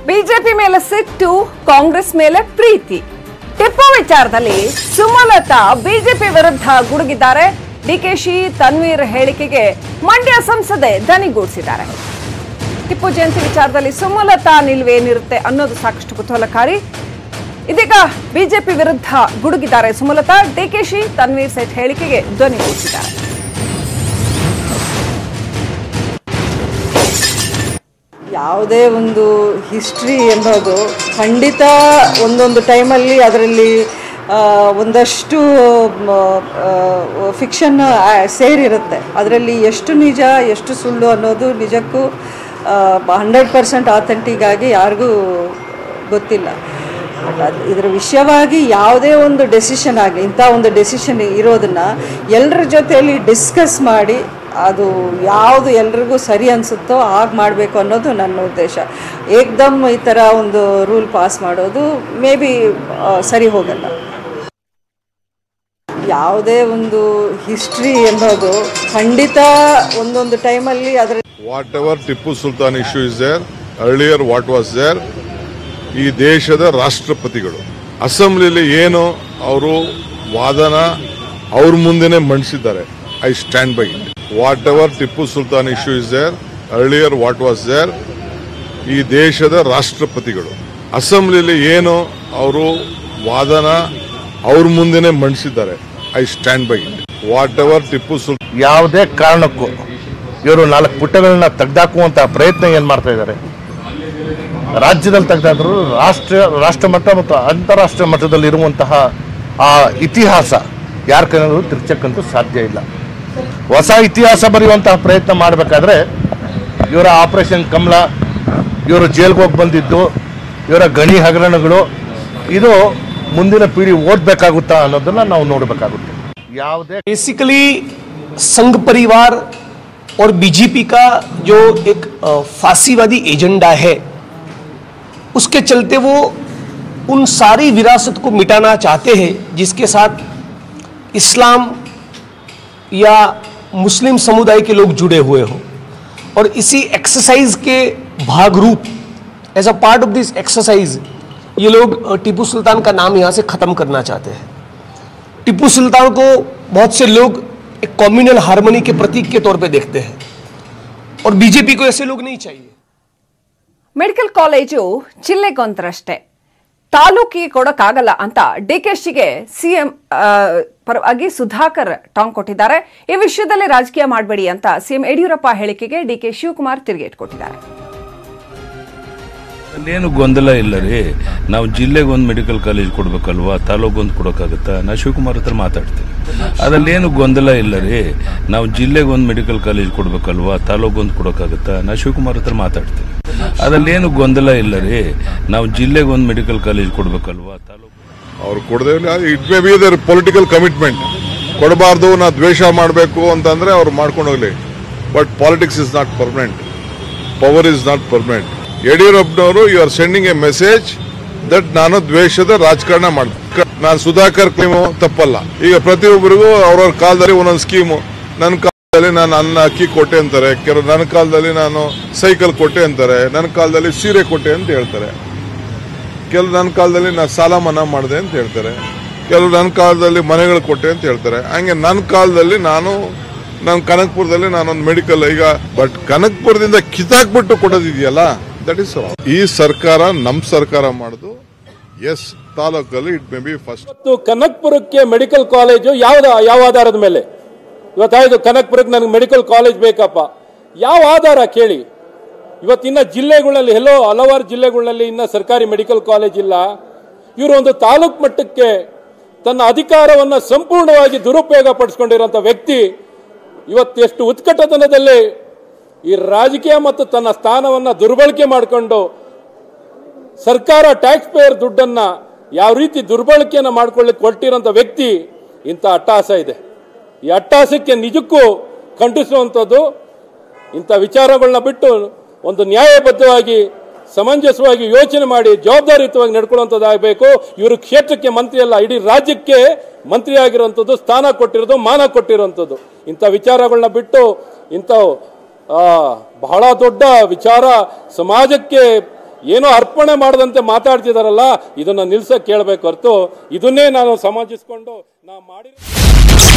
BJP ಮೇಲೆ ಸಿಟ್ಟು, ಕಾಂಗ್ರೆಸ್ ಮೇಲೆ ಪ್ರೀತಿ. ಟಿಪ್ಪು ವಿಚಾರದಲ್ಲಿ ಸುಮಲತಾ ಬಿಜೆಪಿ ವಿರುದ್ಧ ಗುಡುಗಿದ್ದಾರೆ. ಡಿಕೆಶಿ ತನ್ವೀರ್ ಹೇಳಿಕೆಗೆ ಮಂಡ್ಯ ಸಂಸದೆ ದನಿಗೂಡಿಸಿದ್ದಾರೆ. ಟಿಪ್ಪು ಜಯಂತಿ ವಿಚಾರದಲ್ಲಿ ಸುಮಲತಾ ನಿಲುವೇನಿರುತ್ತೆ ಅನ್ನೋದು ಸಾಕಷ್ಟು ಕುತೂಹಲಕಾರಿ. ಇದೀಗ ಬಿಜೆಪಿ ವಿರುದ್ಧ ಗುಡುಗಿದ್ದಾರೆ ಸುಮಲತಾ. ಡಿಕೆಶಿ ತನ್ವೀರ್ ಸೇಠ್ ಹೇಳಿಕೆಗೆ ಧ್ವನಿಗೂಡಿಸಿದ್ದಾರೆ. ಯಾವುದೇ ಒಂದು ಹಿಸ್ಟ್ರಿ ಅನ್ನೋದು ಖಂಡಿತ ಒಂದೊಂದು ಟೈಮಲ್ಲಿ ಅದರಲ್ಲಿ ಒಂದಷ್ಟು ಫಿಕ್ಷನ್ ಸೇರಿರುತ್ತೆ. ಅದರಲ್ಲಿ ಎಷ್ಟು ನಿಜ ಎಷ್ಟು ಸುಳ್ಳು ಅನ್ನೋದು ನಿಜಕ್ಕೂ 100% ಆಥೆಂಟಿಕ್ ಆಗಿ ಯಾರಿಗೂ ಗೊತ್ತಿಲ್ಲ. ಇದರ ವಿಷಯವಾಗಿ ಯಾವುದೇ ಒಂದು ಡೆಸಿಷನ್ ಆಗಲಿ, ಇಂಥ ಒಂದು ಡೆಸಿಷನ್ ಇರೋದನ್ನು ಎಲ್ಲರ ಜೊತೆಯಲ್ಲಿ ಡಿಸ್ಕಸ್ ಮಾಡಿ ಅದು ಯಾವುದು ಎಲ್ರಿಗೂ ಸರಿ ಅನಿಸುತ್ತೋ ಹಾಗೆ ಮಾಡಬೇಕು ಅನ್ನೋದು ನನ್ನ ಉದ್ದೇಶ. ಏಕ್ದಮ್ ಈ ಥರ ಒಂದು ರೂಲ್ ಪಾಸ್ ಮಾಡೋದು ಮೇ ಬಿ ಸರಿ ಹೋಗಲ್ಲ. ಯಾವುದೇ ಒಂದು ಹಿಸ್ಟ್ರಿ ಅನ್ನೋದು ಖಂಡಿತ ಒಂದೊಂದು ಟೈಮಲ್ಲಿ ಅದರ whatever Tipu Sultan issue is there, earlier what was there, ಈ ದೇಶದ ರಾಷ್ಟ್ರಪತಿಗಳು ಅಸೆಂಬ್ಲಿಲಿ ಏನು ಅವರು ವಾದನ ಅವ್ರ ಮುಂದೆನೆ ಮಂಡಿಸಿದ್ದಾರೆ. I stand by it. Whatever Tipu Sultan issue is there, earlier what was there, ಈ ದೇಶದ ರಾಷ್ಟ್ರಪತಿಗಳು ಅಸೆಂಬ್ಲಿಲಿ ಏನು ಅವರು ವಾದನ ಅವ್ರ ಮುಂದೆನೆ ಮಂಡಿಸಿದ್ದಾರೆ. I stand by it. Whatever Tipu Sultan ಯಾವುದೇ ಕಾರಣಕ್ಕೂ ಇವರು 4 ಪುಟಗಳನ್ನ ತೆಗೆದಾಕುವಂತ ಪ್ರಯತ್ನ ಏನ್ ಮಾಡ್ತಾ ಇದ್ದಾರೆ. ರಾಜ್ಯದಲ್ಲಿ ತೆಗೆದಾದ್ರು ರಾಷ್ಟ್ರ ಮಟ್ಟ ಮತ್ತು ಅಂತಾರಾಷ್ಟ್ರೀಯ ಮಟ್ಟದಲ್ಲಿ ಇರುವಂತಹ ಆ ಇತಿಹಾಸ ಯಾರ ಕೈನಲ್ಲೂ ತಿರ್ಚಕ್ಕಂತೂ ಸಾಧ್ಯ ಇಲ್ಲ. ಹೊಸ ಇತಿಹಾಸ ಬರೆಯುವಂತಹ ಪ್ರಯತ್ನ ಮಾಡಬೇಕಾದ್ರೆ ಇವರ ಆಪರೇಷನ್ ಕಮಲ, ಇವರು ಜೈಲ್ಗೆ ಹೋಗಿ ಬಂದಿದ್ದು, ಇವರ ಗಣಿ ಹಗರಣಗಳು, ಇದು ಮುಂದಿನ ಪೀಳಿ ಓದಬೇಕಾಗುತ್ತಾ ಅನ್ನೋದನ್ನ ನಾವು ನೋಡಬೇಕಾಗುತ್ತೆ. ಯಾವುದೇ बेसिकली संघ परिवार और बीजेपी का जो एक फांसीवादी एजेंडा है, उसके चलते वो उन सारी विरासत को मिटाना चाहते हैं जिसके साथ इस्लाम या मुस्लिम समुदाय के लोग जुड़े हुए हो. और इसी एक्सरसाइज के भाग रूप, as a part of this exercise, ये लोग टीपू सुल्तान का नाम यहाँ से ख़त्म करना चाहते हैं. टीपू सुल्तान को बहुत से लोग एक कम्युनल हार्मनी के प्रतीक के तौर पे देखते हैं और बीजेपी को ऐसे लोग नहीं चाहिए. ಮೆಡಿಕಲ್ ಕಾಲೇಜು ಜಿಲ್ಲೆಗೊಂದರಷ್ಟೇ, ತಾಲೂಕಿಗೆ ಕೊಡಕ್ಕಾಗಲ್ಲ ಅಂತ ಡಿಕೆಶಿಗೆ ಸಿಎಂ ಪರವಾಗಿ ಸುಧಾಕರ್ ಟಾಂಗ್ ಕೊಟ್ಟಿದ್ದಾರೆ. ಈ ವಿಷಯದಲ್ಲಿ ರಾಜಕೀಯ ಮಾಡಬೇಡಿ ಅಂತ ಸಿಎಂ ಯಡಿಯೂರಪ್ಪ ಹೇಳಿಕೆಗೆ ಡಿಕೆ ಶಿವಕುಮಾರ್ ತಿರುಗೇಟು ಕೊಟ್ಟಿದ್ದಾರೆ. ಅಲ್ಲೇನು ಗೊಂದಲ ಇಲ್ಲ ರೀ. ನಾವು ಜಿಲ್ಲೆಗೆ ಒಂದು ಮೆಡಿಕಲ್ ಕಾಲೇಜ್ ಕೊಡ್ಬೇಕಲ್ವಾ, ತಾಲೂಕೊಂದು ಕೊಡೋಕ್ಕಾಗತ್ತಾ? ನಾ ಶಿವಕುಮಾರ್ ಹತ್ರ ಮಾತಾಡ್ತೀನಿ. ಅದರಲ್ಲೇನು ಗೊಂದಲ ಇಲ್ಲ ರೀ. ನಾವು ಜಿಲ್ಲೆಗೆ ಒಂದು ಮೆಡಿಕಲ್ ಕಾಲೇಜ್ ಕೊಡ್ಬೇಕಲ್ವಾ, ತಾಲೂಕೊಂದು ಕೊಡೋಕ್ಕಾಗತ್ತಾ? ನಾ ಶಿವಕುಮಾರ್ ಹತ್ರ ಮಾತಾಡ್ತೀನಿ. ಅದರಲ್ಲೇನು ಗೊಂದಲ ಇಲ್ಲ ರೀ. ನಾವು ಜಿಲ್ಲೆಗೆ ಒಂದು ಮೆಡಿಕಲ್ ಕಾಲೇಜ್ ಕೊಡ್ಬೇಕಲ್ವಾ, ತಾಲೂಕು ಅವ್ರು ಕೊಡದೇ it may be their political commitment. ಕೊಡಬಾರ್ದು, ನಾ ದ್ವೇಷ ಮಾಡಬೇಕು ಅಂತಂದ್ರೆ ಅವ್ರು ಮಾಡ್ಕೊಂಡು ಹೋಗ್ಲಿ. But politics is not permanent, power is not permanent. ಯಡಿಯೂರಪ್ಪನವರು you are sending a message that ನಾನು ದ್ವೇಷದ ರಾಜಕಾರಣ ಮಾಡ್ತೀನಿ. ನಾನು ಸುಧಾಕರ್ ಕ್ಲೇಮು ತಪ್ಪಲ್ಲ. ಈಗ ಪ್ರತಿಯೊಬ್ಬರಿಗೂ ಅವ್ರವ್ರ ಕಾಲದಲ್ಲಿ ಒಂದೊಂದು ಸ್ಕೀಮು. ನನ್ನ ಕಾಲದಲ್ಲಿ ನಾನು ಅನ್ನ ಅಕ್ಕಿ ಕೊಟ್ಟೆ ಅಂತಾರೆ, ಕೆಲವು ನನ್ನ ಕಾಲದಲ್ಲಿ ನಾನು ಸೈಕಲ್ ಕೊಟ್ಟೆ ಅಂತಾರೆ, ನನ್ನ ಕಾಲದಲ್ಲಿ ಸೀರೆ ಕೊಟ್ಟೆ ಅಂತ ಹೇಳ್ತಾರೆ, ಕೆಲವು ನನ್ನ ಕಾಲದಲ್ಲಿ ನಾನು ಸಾಲ ಮನ್ನಾ ಮಾಡಿದೆ ಅಂತ ಹೇಳ್ತಾರೆ, ಕೆಲವು ನನ್ನ ಕಾಲದಲ್ಲಿ ಮನೆಗಳು ಕೊಟ್ಟೆ ಅಂತ ಹೇಳ್ತಾರೆ. ಹಂಗೆ ನನ್ನ ಕಾಲದಲ್ಲಿ ನಾನು ಕನಕಪುರದಲ್ಲಿ ನಾನೊಂದು ಮೆಡಿಕಲ್, ಈಗ ಬಟ್ ಕನಕಪುರದಿಂದ ಕಿತ್ತಾಕ್ಬಿಟ್ಟು ಕೊಡೋದಿದೆಯಲ್ಲ, ದಟ್ ಇಸ್ ಈ ಸರ್ಕಾರ ನಮ್ಮ ಸರ್ಕಾರ ಮಾಡುದು. ಎಸ್, ತಾಲೂಕಲ್ಲಿ ಇಟ್ ಮೇ ಬಿ ಫಸ್ಟ್. ಕನಕಪುರಕ್ಕೆ ಮೆಡಿಕಲ್ ಕಾಲೇಜು ಯಾವ ಆಧಾರದ ಮೇಲೆ ಇವತ್ತಾಯ್ತು? ಕನಕಪುರಕ್ಕೆ ನನಗೆ ಮೆಡಿಕಲ್ ಕಾಲೇಜ್ ಬೇಕಪ್ಪ, ಯಾವ ಆಧಾರ ಕೇಳಿ? ಇವತ್ತಿನ್ನ ಜಿಲ್ಲೆಗಳಲ್ಲಿ ಹಲವಾರು ಜಿಲ್ಲೆಗಳಲ್ಲಿ ಇನ್ನ ಸರ್ಕಾರಿ ಮೆಡಿಕಲ್ ಕಾಲೇಜ್ ಇಲ್ಲ. ಇವರು ಒಂದು ತಾಲೂಕು ಮಟ್ಟಕ್ಕೆ ತನ್ನ ಅಧಿಕಾರವನ್ನು ಸಂಪೂರ್ಣವಾಗಿ ದುರುಪಯೋಗ ಪಡಿಸ್ಕೊಂಡಿರುವಂಥ ವ್ಯಕ್ತಿ ಇವತ್ತೆಷ್ಟು ಉತ್ಕಟತನದಲ್ಲಿ ಈ ರಾಜಕೀಯ ಮತ್ತು ತನ್ನ ಸ್ಥಾನವನ್ನು ದುರ್ಬಳಕೆ ಮಾಡಿಕೊಂಡು ಸರ್ಕಾರ ಟ್ಯಾಕ್ಸ್ ಪೇಯರ್ ದುಡ್ಡನ್ನ ಯಾವ ರೀತಿ ದುರ್ಬಳಕೆಯನ್ನು ಮಾಡ್ಕೊಳ್ಳಿಕ್ಕೆ ಹೊರಟಿರೋಂಥ ವ್ಯಕ್ತಿ. ಇಂಥ ಅಟ್ಟಹಾಸ ಇದೆ. ಈ ಅಟ್ಟಹಾಸಕ್ಕೆ ನಿಜಕ್ಕೂ ಖಂಡಿಸುವಂಥದ್ದು. ಇಂಥ ವಿಚಾರಗಳನ್ನ ಬಿಟ್ಟು ಒಂದು ನ್ಯಾಯಬದ್ಧವಾಗಿ ಸಮಂಜಸವಾಗಿ ಯೋಚನೆ ಮಾಡಿ ಜವಾಬ್ದಾರಿಯುತವಾಗಿ ನಡ್ಕೊಳ್ಳುವಂಥದ್ದಾಗಬೇಕು. ಇವರು ಕ್ಷೇತ್ರಕ್ಕೆ ಮಂತ್ರಿ ಅಲ್ಲ, ಇಡೀ ರಾಜ್ಯಕ್ಕೆ ಮಂತ್ರಿ ಆಗಿರುವಂಥದ್ದು, ಸ್ಥಾನ ಕೊಟ್ಟಿರೋದು, ಮಾನ ಕೊಟ್ಟಿರುವಂಥದ್ದು. ಇಂಥ ವಿಚಾರಗಳನ್ನ ಬಿಟ್ಟು ಇಂಥ ಬಹಳ ದೊಡ್ಡ ವಿಚಾರ ಸಮಾಜಕ್ಕೆ ಏನೋ ಅರ್ಪಣೆ ಮಾಡದಂತೆ ಮಾತಾಡ್ತಿದಾರಲ್ಲ, ಇದನ್ನ ನಿಲ್ಸಕ್ಕೆ ಕೇಳಬೇಕು ಹೊರತು ಇದನ್ನೇ ನಾನು ಸಮರ್ಥಿಸಿಕೊಂಡು ನಾ ಮಾಡಿ